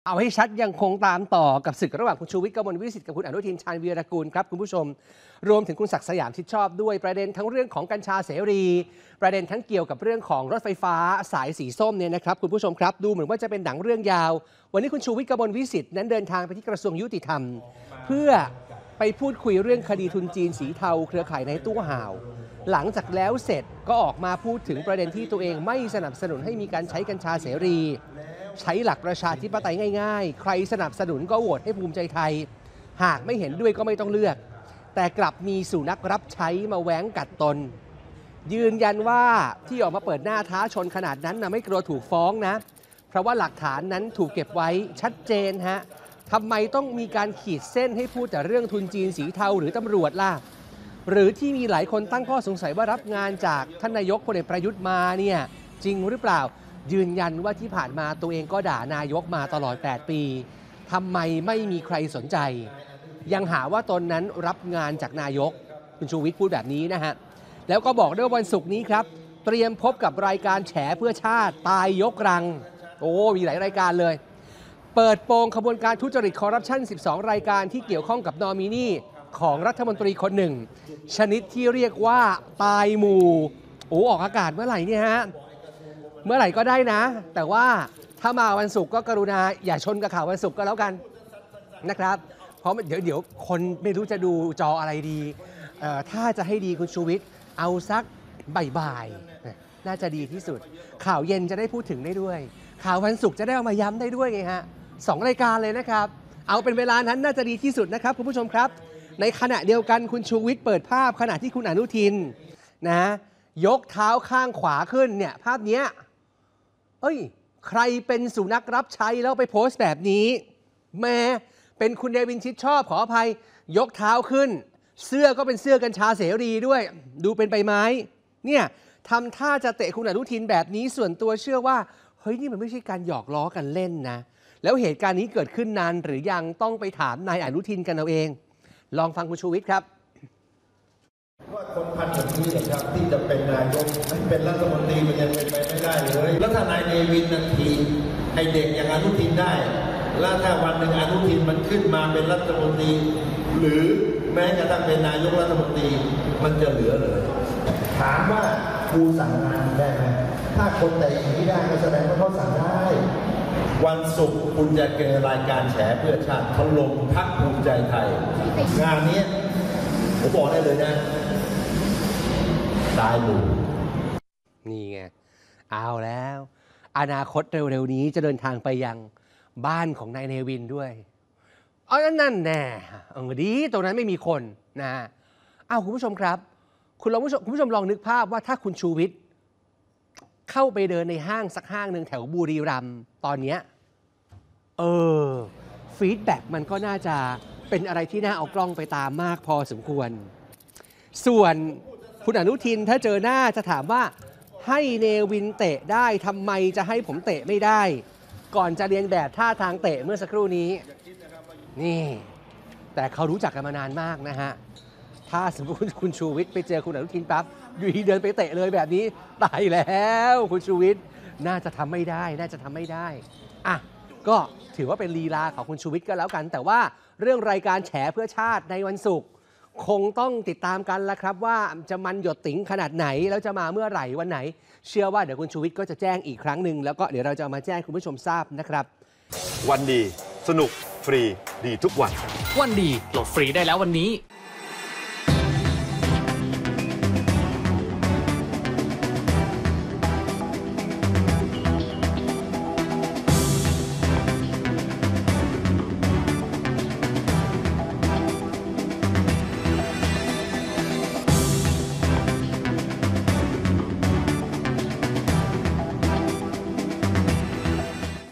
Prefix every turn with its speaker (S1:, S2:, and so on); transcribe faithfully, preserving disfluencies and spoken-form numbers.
S1: เอาให้ชัดยังคงตามต่อกับศึกระหว่างคุณชูวิทย์กมลวิสิทธิ์กับคุณอนุทินชาญวีรกูลครับคุณผู้ชมรวมถึงคุณศักดิ์สยามชิดชอบด้วยประเด็นทั้งเรื่องของกัญชาเสรีประเด็นทั้งเกี่ยวกับเรื่องของรถไฟฟ้าสายสีส้มเนี่ยนะครับคุณผู้ชมครับดูเหมือนว่าจะเป็นหนังเรื่องยาววันนี้คุณชูวิทย์กมลวิสิทธิ์นั้นเดินทางไปที่กระทรวงยุติธรรมเพื่อไปพูดคุยเรื่องคดีทุนจีนสีเทาเครือข่ายในตู้ห่าวหลังจากแล้วเสร็จก็ออกมาพูดถึงประเด็นที่ตัวเองไม่สนับสนุนให้มีการใช้กัญชาเสรีใช้หลักประชาธิปไตยง่ายๆใครสนับสนุนก็โหวตให้ภูมิใจไทยหากไม่เห็นด้วยก็ไม่ต้องเลือกแต่กลับมีสุนัขรับใช้มาแหวงกัดตนยืนยันว่าที่ออกมาเปิดหน้าท้าชนขนาดนั้นนะไม่กลัวถูกฟ้องนะเพราะว่าหลักฐานนั้นถูกเก็บไว้ชัดเจนฮะทำไมต้องมีการขีดเส้นให้พูดแต่เรื่องทุนจีนสีเทาหรือตำรวจล่ะหรือที่มีหลายคนตั้งข้อสงสัยว่ารับงานจากท่านนายกพลเอกประยุทธ์มาเนี่ยจริงหรือเปล่ายืนยันว่าที่ผ่านมาตัวเองก็ด่านายกมาตลอดแปดปีทำไมไม่มีใครสนใจยังหาว่าตนนั้นรับงานจากนายกคุณชูวิทย์พูดแบบนี้นะฮะแล้วก็บอกด้วยวันศุกร์นี้ครับเตรียมพบกับรายการแฉเพื่อชาติตายยกรังโอ้มีหลายรายการเลยเปิดโปงขบวนการทุจริตคอร์รัปชันสิบสองรายการที่เกี่ยวข้องกับนอมินีของรัฐมนตรีคนหนึ่งชนิดที่เรียกว่าตายหมู่โอ้ออกอากาศเมื่อไหร่เนี่ยฮะเมื่อไหร่ก็ได้นะแต่ว่าถ้ามาวันศุกร์ก็กรุณาอย่าชนกับข่าววันศุกร์ก็แล้วกันนะครับเพราะเดี๋ยวเดี๋ยวคนไม่รู้จะดูจออะไรดีถ้าจะให้ดีคุณชูวิทย์เอาสักบ่ายๆน่าจะดีที่สุดข่าวเย็นจะได้พูดถึงได้ด้วยข่าววันศุกร์จะได้เอามาย้ำได้ด้วยไงฮะสองรายการเลยนะครับเอาเป็นเวลานั้นน่าจะดีที่สุดนะครับคุณผู้ชมครับในขณะเดียวกันคุณชูวิทย์เปิดภาพขณะที่คุณอนุทินนะยกเท้าข้างขวาขึ้นเนี่ยภาพเนี้ยเอ้ยใครเป็นสุนัขรับใช้แล้วไปโพสต์แบบนี้แม้เป็นคุณเนวินชิดชอบขออภัยยกเท้าขึ้นเสื้อก็เป็นเสื้อกัญชาเสรีด้วยดูเป็นใบไม้เนี่ยทำท่าจะเตะคุณอนุทินแบบนี้ส่วนตัวเชื่อว่าเฮ้ยนี่มันไม่ใช่การหยอกล้อกันเล่นนะแล้วเหตุการณ์นี้เกิดขึ้นนานหรือยังต้องไปถามนายอนุทินกันเอาเองลองฟังคุณชูวิทย์ครับ
S2: ว่าคนพันแบบนี้เหรอครับที่จะเป็นนายกไม่เป็นรัฐมนตรีมันยังเป็นไปไม่ได้เลยแล้วถ้านายเนวินนาทีไอเด็กอย่างอนุทินได้แล้วถ้าวันหนึ่งอนุทินมันขึ้นมาเป็นรัฐมนตรีหรือแม้กระทั่งเป็นนายกรัฐมนตรีมันจะเหลือเลยถามว่าครูสั่งงานได้ไหมถ้าคนแต่อย่างนี้ได้ก็แสดงว่าเขาสั่งได้วันศุกร์คุณจะเจอรายการแฉเพื่อชาติถล่มพรรคภูมิใจไทยงานนี้ผมบอกได้เลยนะตายหมู่
S1: นี่ไงเอาแล้วอนาคตเร็วๆนี้จะเดินทางไปยังบ้านของนายเนวินด้วยเอานั่นแน่เออดีตรงนั้นไม่มีคนนะอ้าวคุณผู้ชมครับคุณลองผู้ชมคุณผู้ชมลองนึกภาพว่าถ้าคุณชูวิทย์เข้าไปเดินในห้างสักห้างหนึ่งแถวบุรีรัมย์ตอนนี้เออฟีดแบ็กมันก็น่าจะเป็นอะไรที่น่าเอากล้องไปตามมากพอสมควรส่วนคุณอนุทินถ้าเจอหน้าจะถามว่าให้เนวินเตะได้ทำไมจะให้ผมเตะไม่ได้ก่อนจะเรียนแบบท่าทางเตะเมื่อสักครู่นี้นี่แต่เขารู้จักกันมานานมากนะฮะถ้าสมมติคุณชูวิทย์ไปเจอคุณอนุทินปั๊บอยู่ดีเดินไปเตะเลยแบบนี้ตายแล้วคุณชูวิทย์น่าจะทำไม่ได้น่าจะทำไม่ได้อ่ะก็ถือว่าเป็นลีลาของคุณชูวิทย์ก็แล้วกันแต่ว่าเรื่องรายการแฉเพื่อชาติในวันศุกร์คงต้องติดตามกันละครับว่าจะมันหยดติ๋งขนาดไหนแล้วจะมาเมื่อไหร่วันไหนเชื่อว่าเดี๋ยวคุณชูวิทย์ก็จะแจ้งอีกครั้งหนึ่งแล้วก็เดี๋ยวเราจะมาแจ้งคุณผู้ชมทราบนะครับ
S3: วันดีสนุกฟรีดีทุกวัน
S4: วันดีโหลดฟรีได้แล้ววันนี้